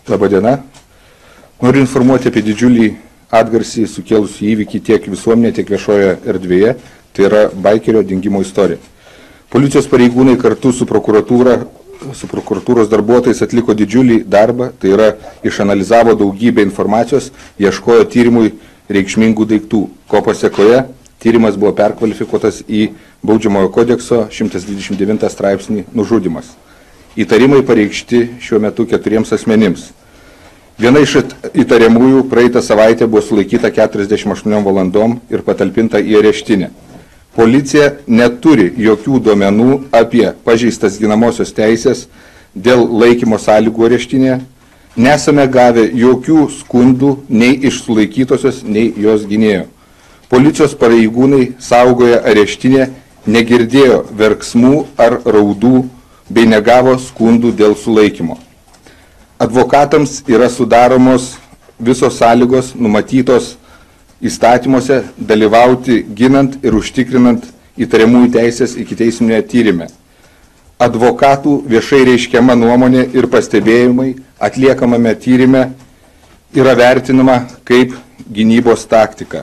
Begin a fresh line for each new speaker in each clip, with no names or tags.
Labadiena. Noriu informuoti apie didžiulį atgarsį sukėlusį įvykį tiek visuomenė, tiek viešoje erdvėje. Tai yra baikerio dingimo istorija. Policijos pareigūnai kartu su prokuratūros darbuotojais atliko didžiulį darbą, tai yra išanalizavo daugybę informacijos, ieškojo tyrimui reikšmingų daiktų, ko pasekoje tyrimas buvo perkvalifikuotas į Baudžiamojo kodekso 129 straipsnį nužudymas. Įtarimai pareikšti šiuo metu 4 asmenims. Viena iš įtariamųjų praeitą savaitę buvo sulaikyta 48 valandom ir patalpinta į areštinę. Policija neturi jokių duomenų apie pažeistas ginamosios teisės dėl laikymo sąlygų areštinėje. Nesame gavę jokių skundų nei iš sulaikytosios, nei jos gynėjo. Policijos pareigūnai saugoja areštinę, negirdėjo verksmų ar raudų bei negavo skundų dėl sulaikymo. Advokatams yra sudaromos visos sąlygos numatytos įstatymuose dalyvauti ginant ir užtikrinant įtariamųjų teisės ikiteisminėje tyrime. Advokatų viešai reiškiama nuomonė ir pastebėjimai atliekamame tyrime yra vertinama kaip gynybos taktika.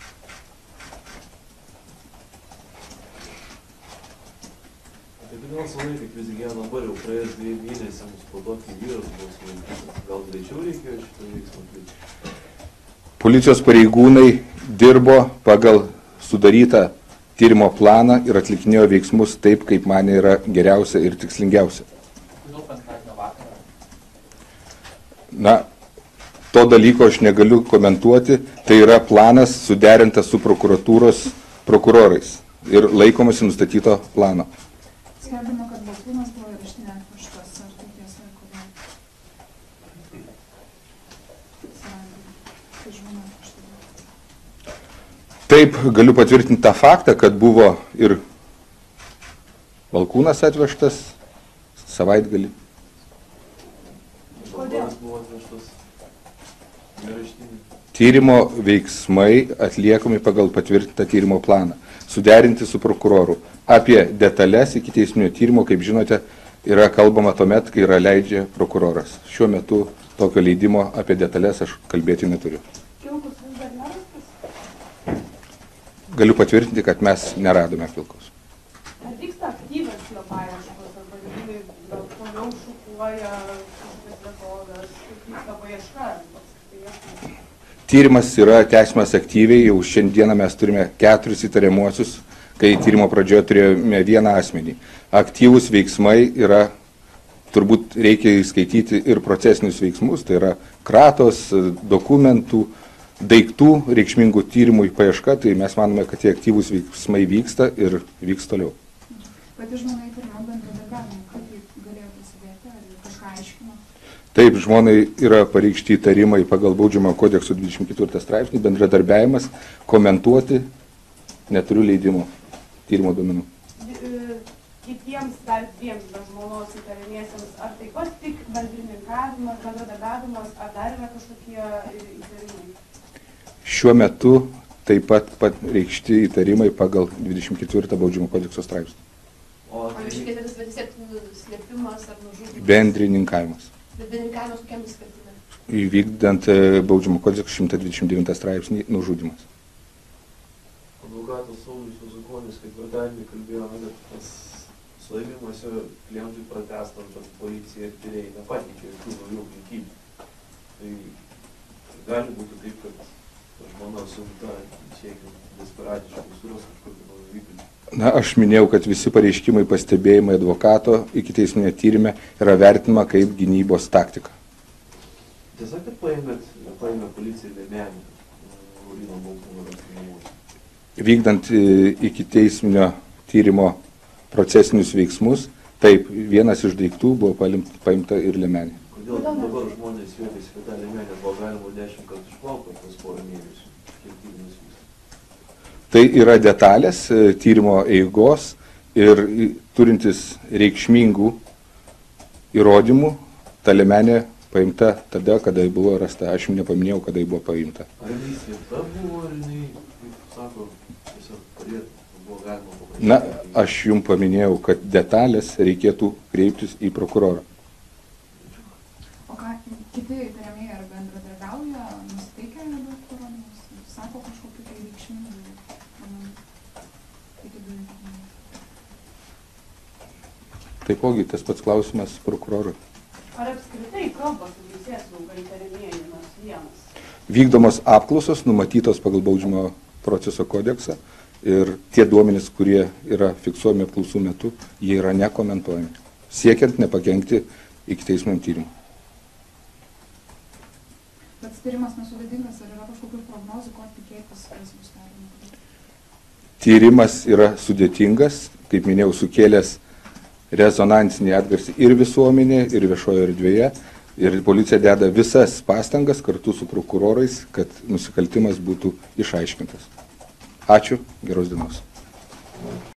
Kodėl sulaikyk visgi dabar jau praėjus 2 mėnesiams po to, kai vyras buvo sulaikytas? Gal greičiau reikėjo šitą veiksmą atlikti?
Policijos pareigūnai dirbo pagal sudarytą tyrimo planą ir atlikinėjo veiksmus taip, kaip man yra geriausia ir tikslingiausia.
Kodėl penktadienio vakarą?
Na, to dalyko aš negaliu komentuoti. Tai yra planas suderintas su prokuratūros prokurorais ir laikomasi nustatyto plano.
Skelbima, kad Balkūnas buvo areštinė atvežtas, ar tai tiesa, kodėl?
Taip, galiu patvirtinti tą faktą, kad buvo ir Balkūnas atvežtas savaitgalį.
Kodėl?
Buvo atvežtas į areštinę.
Tyrimo veiksmai atliekami pagal patvirtintą tyrimo planą, suderinti su prokuroru. Apie detalės ikiteisminio tyrimo, kaip žinote, yra kalbama tuomet, kai yra leidžia prokuroras. Šiuo metu tokio leidimo apie detalės aš kalbėti neturiu.
Kilkus vis dar nerastas?
Galiu patvirtinti, kad mes neradome Kilkaus.
Ar vyksta aktyvios jo paieškos, ar pareigūnai gal toliau šukuoja kažkokias vietovės, kaip vyksta paieška?
Tyrimas yra tęsiamas aktyviai, jau šiandieną mes turime 4 įtariamuosius, kai tyrimo pradžioje turėjome 1 asmenį. Aktyvūs veiksmai yra, turbūt reikia įskaityti ir procesinius veiksmus, tai yra kratos, dokumentų, daiktų reikšmingų tyrimų paieška, tai mes manome, kad tie aktyvūs veiksmai vyksta ir vyks toliau.
Pati žmona įtariama bendradarbiavimu, kaip jį galėjo prisidėti, ar kažką aiškino?
Taip, žmonai yra pareikšti įtarimai pagal Baudžiamojo kodekso 24 straipsnį, bendradarbiavimas, komentuoti neturiu leidimo tyrimo duomenų.
Kitiems dar 2 žmonos įtariamiesiems, ar taip pat tik bendrininkavimas, bendradarbiavimas, ar dar yra kažkokie įtarimai?
Šiuo metu taip pat reikšti įtarimai pagal 24 Baudžiamojo kodekso straipsnį.
O iškėtėtis vis tiek slėpimas ar nužudymas?
Bendrininkavimas.
Bet bendrininkavimas kokiam nusikaltimui?
Įvykdant Baudžiamojo kodekso 129 straipsnį nužudymas.
Advokatas Saulius Juzukonis, kaip vardadienį kalbėjome, kad tas suėmimas klientui pratestant, kad policija ir tyrėjai nepateikė jokių naujų aplinkybių. Tai gali būti taip, kad žmona suimta siekiant desperatiškai surasti kažkokį naujų įpilį.
Na, aš minėjau, kad visi pareiškimai, pastebėjimai advokato ikiteisminėje tyrime yra vertinama kaip gynybos taktika.
Tiesa, kad paėmė policija Liemenį, Lauryno Balkūno namuose.
Vykdant ikiteisminio tyrimo procesinius veiksmus, taip, vienas iš daiktų buvo paimta ir Liemenė.
Kodėl dabar žmonės juokėsi, kad tą Liemenę buvo galima 10 kartų išplauti per 4 mėnesių? Kiek tyrimas vyksta?
Tai yra detalės tyrimo eigos ir turintis reikšmingų įrodymų, ta Liemenė paimta tada, kada buvo rasta. Aš jums nepaminėjau, kada ji buvo paimta.
Ar jinai slėpta buvo, ar jinai, kaip sako, tiesiog padėtų, buvo galima paprašyti?
Na, aš jums paminėjau, kad detalės reikėtų kreiptis į prokurorą.
O ką
Kiti įtariamieji ar bendradarbiauja, nusiteikia dėl parodymus, sako kažkokiu tai reikšmingu, kiti du įtariamieji.
Taipogi tas pats klausimas prokurorui.
Ar apskritai kalba su teisėsauga įtariamieji nors vienas?
Vykdomos apklausos numatytos pagal baudžiamo proceso kodeksą ir tie duomenys, kurie yra fiksuojami apklausų metu, jie yra nekomentuojami, siekiant nepakenkti ikiteisminiam tyrimui.
Bet tyrimas nesudėtingas, ar yra kažkokių prognozių, ko tikėtis, kas bus daroma?
Tyrimas yra sudėtingas, kaip minėjau, sukėlęs rezonansinį atgarsį ir visuomenėje, ir viešoje erdvėje. Ir policija deda visas pastangas kartu su prokurorais, kad nusikaltimas būtų išaiškintas. Ačiū, geros dienos.